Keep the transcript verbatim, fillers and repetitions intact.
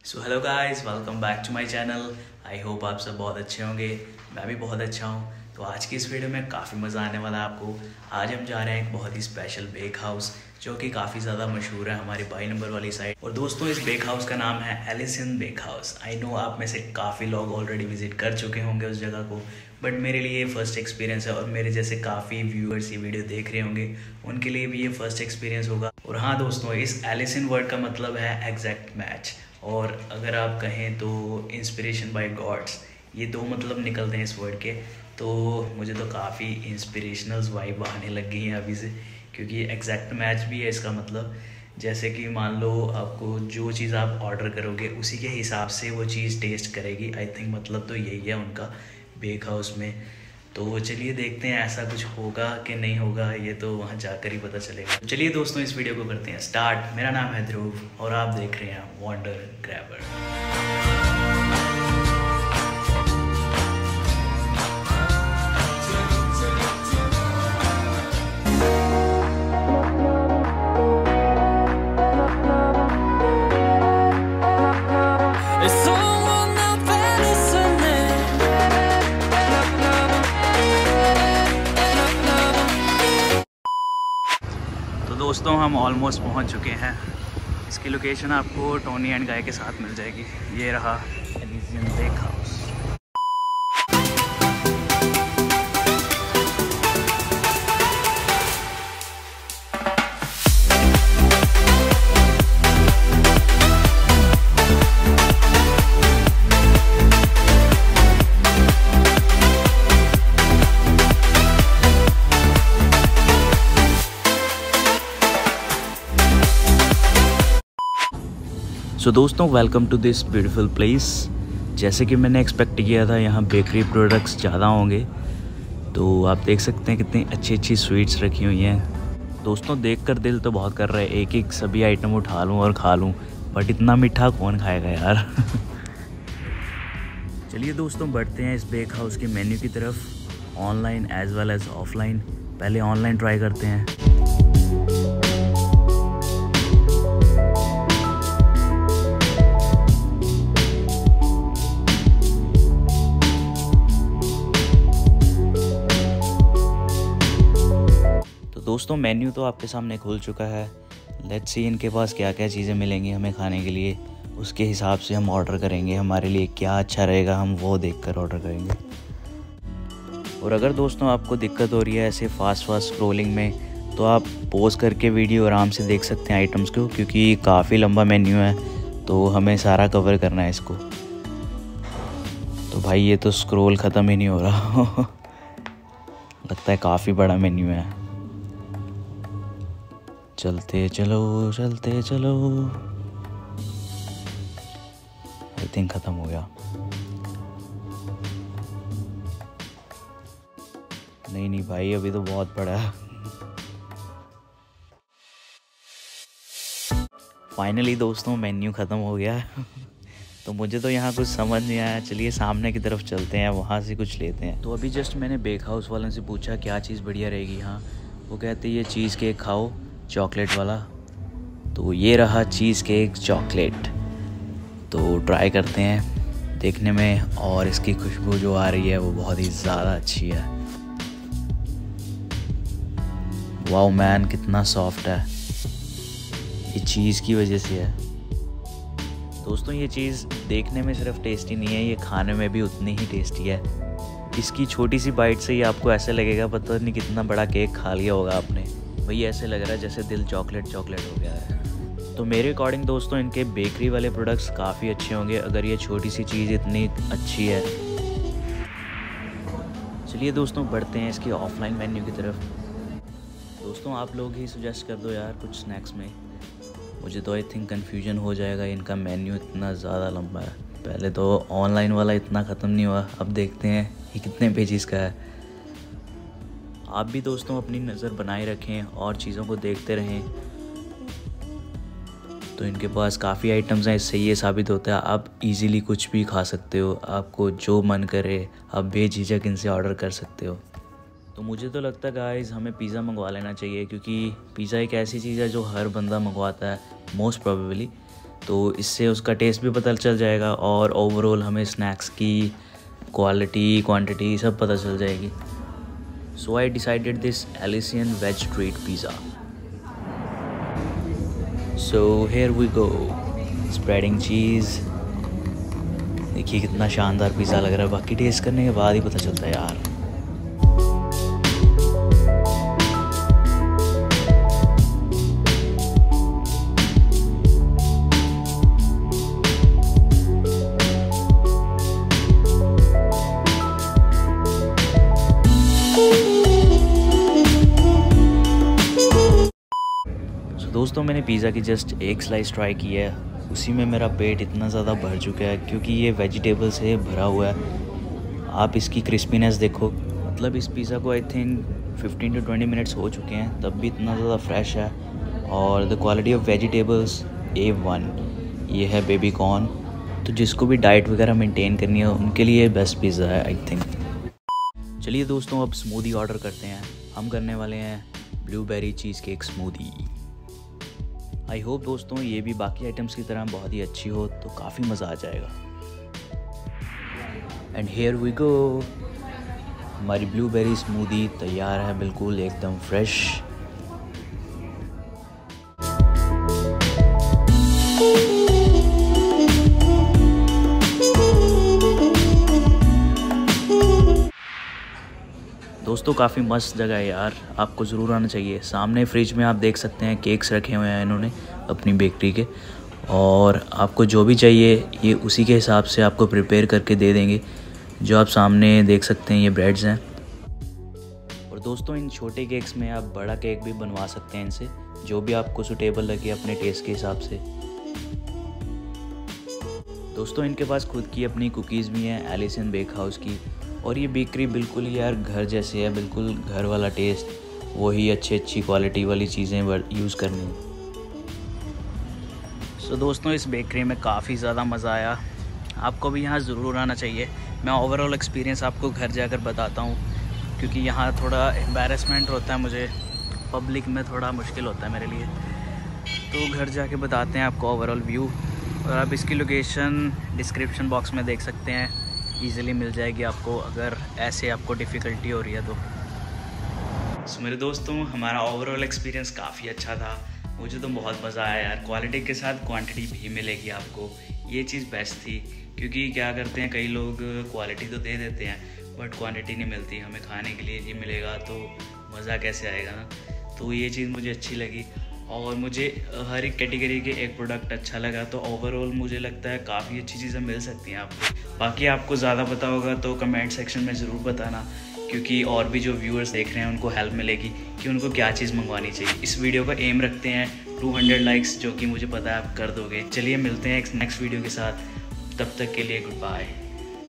So hello guys, welcome back to my channel. I hope आप सब बहुत अच्छे होंगे। मैं भी बहुत अच्छा हूँ। तो आज की इस वीडियो में काफ़ी मज़ा आने वाला है आपको। आज हम जा रहे हैं एक बहुत ही स्पेशल बेक हाउस जो कि काफ़ी ज़्यादा मशहूर है हमारे बाई नंबर वाली साइड। और दोस्तों, इस बेक हाउस का नाम है Elysian bake house. I know आप में से काफ़ी लोग ऑलरेडी विजिट कर चुके होंगे उस जगह को, बट मेरे लिए ये फर्स्ट एक्सपीरियंस है और मेरे जैसे काफ़ी व्यूअर्स ये वीडियो देख रहे होंगे उनके लिए भी ये फर्स्ट एक्सपीरियंस होगा। और हाँ दोस्तों, इस एलिसन वर्ड का मतलब है एग्जैक्ट मैच, और अगर आप कहें तो इंस्पिरेशन बाय गॉड्स। ये दो मतलब निकलते हैं इस वर्ड के। तो मुझे तो काफ़ी इंस्पिरेशनल वाइब आने लग गई है अभी से, क्योंकि एग्जैक्ट मैच भी है इसका मतलब। जैसे कि मान लो आपको जो चीज़ आप ऑर्डर करोगे उसी के हिसाब से वो चीज़ टेस्ट करेगी। आई थिंक मतलब तो यही है उनका बेक हाउस में। तो चलिए देखते हैं ऐसा कुछ होगा कि नहीं होगा, ये तो वहाँ जाकर ही पता चलेगा। तो चलिए दोस्तों, इस वीडियो को करते हैं स्टार्ट। मेरा नाम है ध्रुव और आप देख रहे हैं वंडर ग्रैबर। तो दोस्तों, हम ऑलमोस्ट पहुंच चुके हैं। इसकी लोकेशन आपको टोनी एंड गाय के साथ मिल जाएगी। ये रहा Elysian bake house. So so, दोस्तों, welcome to this beautiful place. जैसे कि मैंने एक्सपेक्ट किया था यहाँ बेकरी प्रोडक्ट्स ज़्यादा होंगे। तो आप देख सकते हैं कितनी अच्छी अच्छी स्वीट्स रखी हुई हैं। दोस्तों, देखकर दिल तो बहुत कर रहा है एक एक सभी आइटम उठा लूँ और खा लूँ, बट इतना मीठा कौन खाएगा यार। चलिए दोस्तों, बढ़ते हैं इस बेक हाउस के मेन्यू की तरफ, online as well as offline. पहले ऑनलाइन ट्राई करते हैं। दोस्तों, मेन्यू तो आपके सामने खुल चुका है। लेट्स सी इनके पास क्या क्या चीज़ें मिलेंगी हमें खाने के लिए, उसके हिसाब से हम ऑर्डर करेंगे। हमारे लिए क्या अच्छा रहेगा हम वो देखकर ऑर्डर करेंगे। और अगर दोस्तों आपको दिक्कत हो रही है ऐसे फास्ट फास्ट स्क्रॉलिंग में, तो आप पॉज करके वीडियो आराम से देख सकते हैं आइटम्स को, क्योंकि काफ़ी लंबा मेन्यू है तो हमें सारा कवर करना है इसको। तो भाई ये तो स्क्रॉल ख़त्म ही नहीं हो रहा। लगता है काफ़ी बड़ा मेन्यू है। चलते चलो चलते चलो। आई थिंक ख़त्म हो गया। नहीं नहीं भाई, अभी तो बहुत बड़ा है। फाइनली दोस्तों, मेन्यू ख़त्म हो गया। तो मुझे तो यहाँ कुछ समझ नहीं आया। चलिए सामने की तरफ चलते हैं, वहाँ से कुछ लेते हैं। तो अभी जस्ट मैंने बेक हाउस वालों से पूछा क्या चीज़ बढ़िया रहेगी यहाँ। वो कहते ये चीज़ केक खाओ, चॉकलेट वाला। तो ये रहा चीज़ केक चॉकलेट। तो ट्राई करते हैं देखने में, और इसकी खुशबू जो आ रही है वो बहुत ही ज़्यादा अच्छी है। वाओ मैन, कितना सॉफ्ट है। ये चीज़ की वजह से है। दोस्तों, ये चीज़ देखने में सिर्फ टेस्टी नहीं है, ये खाने में भी उतनी ही टेस्टी है। इसकी छोटी सी बाइट से ही आपको ऐसे लगेगा पता नहीं कितना बड़ा केक खा लिया होगा आपने। वही ऐसे लग रहा है जैसे दिल चॉकलेट चॉकलेट हो गया है। तो मेरे अकॉर्डिंग दोस्तों, इनके बेकरी वाले प्रोडक्ट्स काफ़ी अच्छे होंगे अगर ये छोटी सी चीज़ इतनी अच्छी है। चलिए दोस्तों, बढ़ते हैं इसकी ऑफलाइन मेन्यू की तरफ। दोस्तों, आप लोग ही सजेस्ट कर दो यार कुछ स्नैक्स में। मुझे तो आई थिंक कन्फ्यूजन हो जाएगा, इनका मेन्यू इतना ज़्यादा लंबा है। पहले तो ऑनलाइन वाला इतना ख़त्म नहीं हुआ, अब देखते हैं ये कितने पेजेस का है। आप भी दोस्तों अपनी नज़र बनाए रखें और चीज़ों को देखते रहें। तो इनके पास काफ़ी आइटम्स हैं, इससे ये साबित होता है आप इजीली कुछ भी खा सकते हो। आपको जो मन करे आप बेझिझक इनसे ऑर्डर कर सकते हो। तो मुझे तो लगता है गाइस हमें पिज़्ज़ा मंगवा लेना चाहिए, क्योंकि पिज़्ज़ा एक ऐसी चीज़ है जो हर बंदा मंगवाता है मोस्ट प्रोबेबली। तो इससे उसका टेस्ट भी पता चल जाएगा और ओवरऑल हमें स्नैक्स की क्वालिटी क्वांटिटी सब पता चल जाएगी। So I decided this Elysian veg treat pizza. So here we go, spreading cheese. देखिए कितना शानदार पिज़्ज़ा लग रहा है, बाकी टेस्ट करने के बाद ही पता चलता है यार। दोस्तों मैंने पिज़्ज़ा की जस्ट एक स्लाइस ट्राई की है, उसी में मेरा पेट इतना ज़्यादा भर चुका है क्योंकि ये वेजिटेबल से भरा हुआ है। आप इसकी क्रिस्पीनेस देखो, मतलब इस पिज़्ज़ा को I think fifteen to twenty minutes हो चुके हैं तब भी इतना ज़्यादा फ्रेश है। और the quality of vegetables A one. ये है बेबी कॉर्न, तो जिसको भी डाइट वगैरह मेंटेन करनी है उनके लिए बेस्ट पिज़्ज़ा है आई थिंक। चलिए दोस्तों अब स्मूदी ऑर्डर करते हैं। हम करने वाले हैं blueberry cheesecake smoothie. I hope दोस्तों ये भी बाकी आइटम्स की तरह बहुत ही अच्छी हो, तो काफ़ी मज़ा आ जाएगा। एंड हेयर वी गो, हमारी ब्लूबेरी स्मूदी तैयार है, बिल्कुल एकदम फ्रेश। दोस्तों काफ़ी मस्त जगह है यार, आपको ज़रूर आना चाहिए। सामने फ्रिज में आप देख सकते हैं केक्स रखे हुए हैं इन्होंने अपनी बेकरी के, और आपको जो भी चाहिए ये उसी के हिसाब से आपको प्रिपेयर करके दे देंगे। जो आप सामने देख सकते हैं ये ब्रेड्स हैं। और दोस्तों इन छोटे केक्स में आप बड़ा केक भी बनवा सकते हैं इनसे, जो भी आपको सूटेबल लगे अपने टेस्ट के हिसाब से। दोस्तों इनके पास खुद की अपनी कुकीज़ भी हैं एलिसियन बेक हाउस की, और ये बेकरी बिल्कुल ही यार घर जैसे है, बिल्कुल घर वाला टेस्ट, वही अच्छी अच्छी क्वालिटी वाली चीज़ें यूज़ करनी। सो so, दोस्तों इस बेकरी में काफ़ी ज़्यादा मज़ा आया, आपको भी यहाँ ज़रूर आना चाहिए। मैं ओवरऑल एक्सपीरियंस आपको घर जाकर बताता हूँ, क्योंकि यहाँ थोड़ा एम्बैरेसमेंट होता है मुझे, पब्लिक में थोड़ा मुश्किल होता है मेरे लिए, तो घर जाके बताते हैं आपको ओवरऑल व्यू। और आप इसकी लोकेशन डिस्क्रिप्शन बॉक्स में देख सकते हैं, ईज़िली मिल जाएगी आपको अगर ऐसे आपको डिफ़िकल्टी हो रही है तो। सो मेरे दोस्तों हमारा ओवरऑल एक्सपीरियंस काफ़ी अच्छा था, मुझे तो बहुत मज़ा आया यार। क्वालिटी के साथ क्वांटिटी भी मिलेगी आपको, ये चीज़ बेस्ट थी। क्योंकि क्या करते हैं कई लोग, क्वालिटी तो दे देते हैं बट क्वांटिटी नहीं मिलती, हमें खाने के लिए ये मिलेगा तो मज़ा कैसे आएगा ना। तो ये चीज़ मुझे अच्छी लगी, और मुझे हर एक कैटेगरी के एक प्रोडक्ट अच्छा लगा। तो ओवरऑल मुझे लगता है काफ़ी अच्छी चीज़ें मिल सकती हैं आपको। बाकी आपको ज़्यादा पता होगा तो कमेंट सेक्शन में ज़रूर बताना, क्योंकि और भी जो व्यूअर्स देख रहे हैं उनको हेल्प मिलेगी कि उनको क्या चीज़ मंगवानी चाहिए। इस वीडियो का एम रखते हैं टू हंड्रेड लाइक्स, जो कि मुझे पता है आप कर दोगे। चलिए मिलते हैं एक नेक्स्ट वीडियो के साथ, तब तक के लिए गुड बाय।